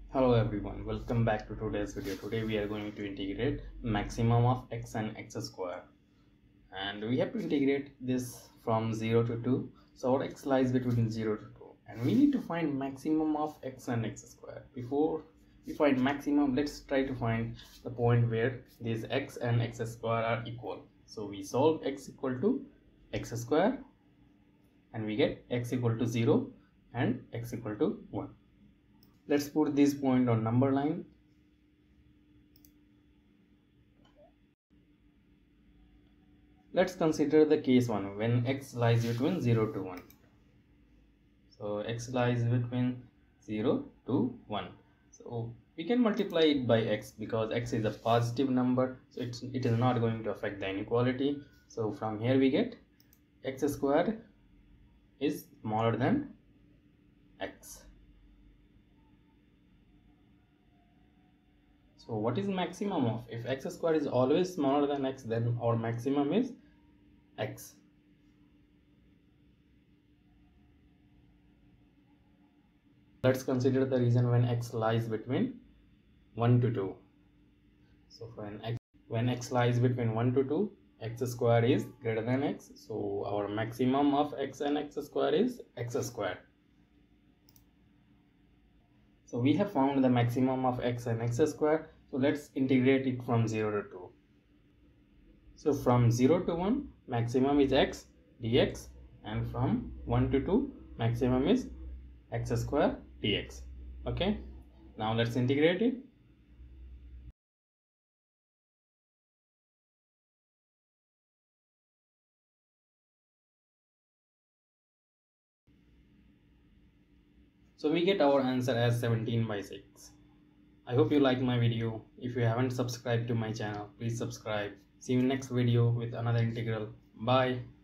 Hello everyone, welcome back to today's video. Today we are going to integrate maximum of x and x square, and we have to integrate this from 0 to 2. So our x lies between 0 to 2 and we need to find maximum of x and x square. Before we find maximum, let's try to find the point where these x and x square are equal. So we solve x equal to x square and we get x equal to 0 and x equal to 1. Let's put this point on number line. Let's consider the case 1 when x lies between 0 to 1. So x lies between 0 to 1. So we can multiply it by x because x is a positive number, so it is not going to affect the inequality. So from here we get x squared is smaller than x. So what is maximum of? If x squared is always smaller than x, then our maximum is x. Let's consider the reason when x lies between 1 to 2. So when x lies between 1 to 2, x square is greater than x. So our maximum of x and x square is x square. So we have found the maximum of x and x square. So let's integrate it from 0 to 2. So from 0 to 1, maximum is x dx, and from 1 to 2, maximum is x square dx. Okay, now let's integrate it. So we get our answer as 17/6. I hope you like my video. If you haven't subscribed to my channel, please subscribe. See you next video with another integral. Bye.